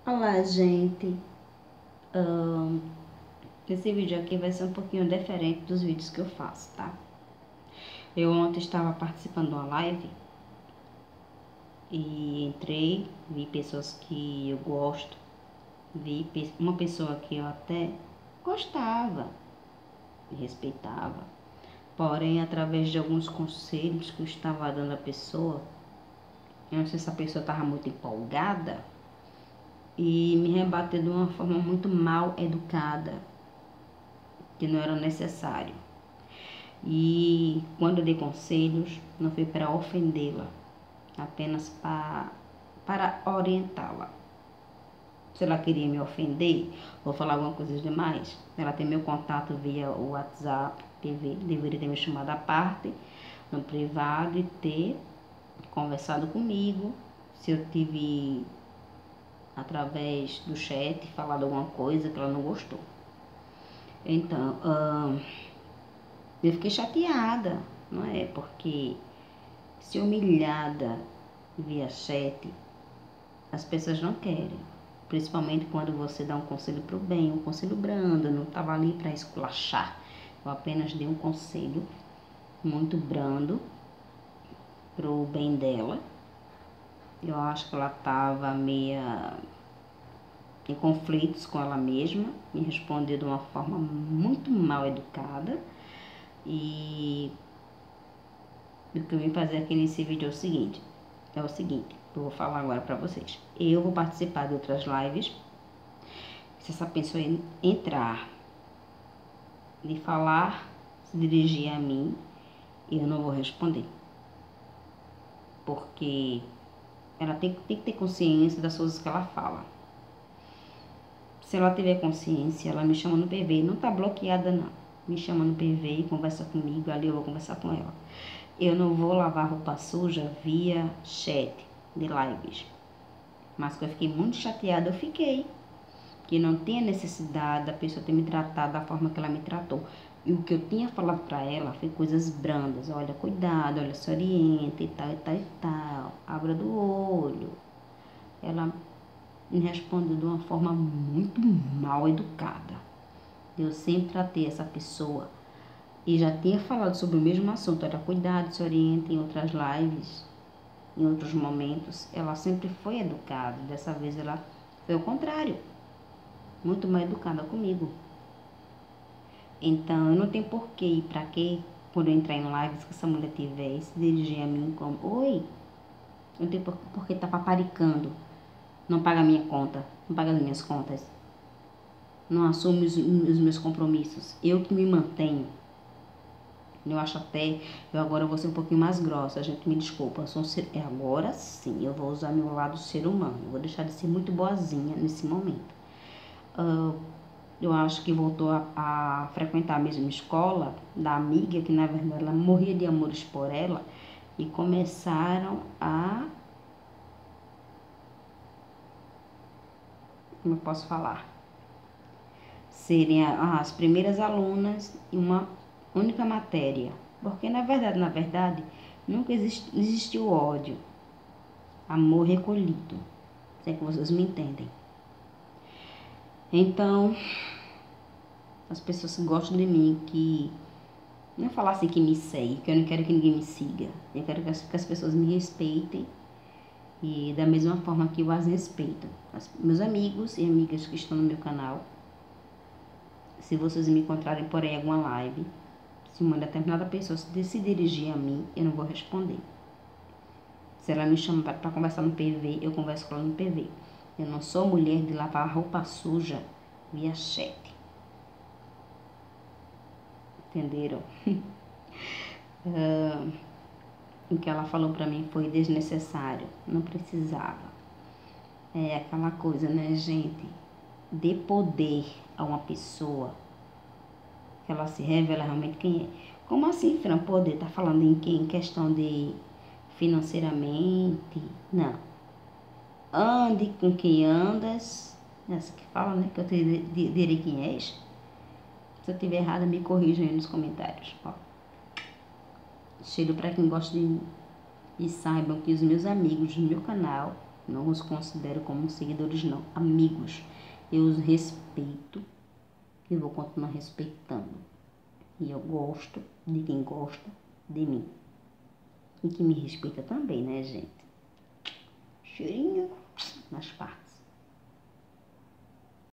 Olá, gente. Esse vídeo aqui vai ser um pouquinho diferente dos vídeos que eu faço, tá? Eu ontem estava participando de uma live e entrei, vi pessoas que eu gosto, vi uma pessoa que eu até gostava e respeitava, porém, através de alguns conselhos que eu estava dando à pessoa, eu não sei se a pessoa estava muito empolgada e me rebateu de uma forma muito mal educada, que não era necessário. E quando eu dei conselhos, não foi para ofendê-la, apenas para orientá-la. Se ela queria me ofender ou falar alguma coisa demais, ela tem meu contato via o WhatsApp, deveria ter me chamado à parte, no privado, e ter conversado comigo. Se eu tive, através do chat, falado alguma coisa que ela não gostou. Então, eu fiquei chateada, não é? Porque ser humilhada via chat, as pessoas não querem. Principalmente quando você dá um conselho pro bem, um conselho brando. Eu não estava ali para esculachar. Eu apenas dei um conselho muito brando pro bem dela. Eu acho que ela estava meia em conflitos com ela mesma. Me respondeu de uma forma muito mal educada. E o que eu vim fazer aqui nesse vídeo é o seguinte, eu vou falar agora pra vocês. Eu vou participar de outras lives. Se essa pessoa entrar e falar, se dirigir a mim, eu não vou responder. Porque ela tem que ter consciência das coisas que ela fala. Se ela tiver consciência, ela me chama no PV. Não tá bloqueada, não. Me chama no PV e conversa comigo, ali eu vou conversar com ela. Eu não vou lavar roupa suja via chat de lives. Mas que eu fiquei muito chateada, eu fiquei. Que não tinha necessidade da pessoa ter me tratado da forma que ela me tratou. E o que eu tinha falado pra ela foi coisas brandas. Olha, cuidado, olha, se orienta e tal, e tal, e tal. Abra do olho. Ela me respondeu de uma forma muito mal educada. Eu sempre tratei essa pessoa e já tinha falado sobre o mesmo assunto. Olha, cuidado, se orienta em outras lives, em outros momentos. Ela sempre foi educada. Dessa vez ela foi o contrário. Muito mal educada comigo. Então, eu não tenho porquê e pra quê, quando eu entrar em lives que essa mulher tiver e se dirigir a mim como, oi, eu não tenho porquê tá paparicando, não paga a minha conta, não paga as minhas contas, não assume os meus compromissos, eu que me mantenho. Eu acho até, eu agora vou ser um pouquinho mais grossa, gente, me desculpa, agora sim, eu vou usar meu lado ser humano, eu vou deixar de ser muito boazinha nesse momento. Eu acho que voltou a frequentar a mesma escola da amiga, que na verdade ela morria de amores por ela, e começaram a, como eu posso falar, serem as primeiras alunas em uma única matéria. Porque na verdade, nunca existiu ódio, amor recolhido. Sei que vocês me entendem. Então, as pessoas que gostam de mim, que não falar assim que me segue, que eu não quero que ninguém me siga. Eu quero que as pessoas me respeitem e da mesma forma que eu as respeito. Meus amigos e amigas que estão no meu canal, se vocês me encontrarem por aí em alguma live, se uma determinada pessoa se dirigir a mim, eu não vou responder. Se ela me chama para conversar no PV, eu converso com ela no PV. Eu não sou mulher de lavar roupa suja via chat. Entenderam? O que ela falou pra mim foi desnecessário, não precisava. É aquela coisa, né, gente? Dê poder a uma pessoa, que ela se revela realmente quem é. Como assim, Fran, poder? Tá falando em quem? Em questão de financeiramente? Não. Ande com quem andas. Essa que fala, né? Que eu direi quem és. Se eu estiver errada, me corrijam aí nos comentários. Ó. Cheiro para quem gosta de mim. E saibam que os meus amigos do meu canal Não os considero como seguidores, não. Amigos, eu os respeito e vou continuar respeitando. E eu gosto de quem gosta de mim. E que me respeita também, né, gente? Cheirinho nas partes.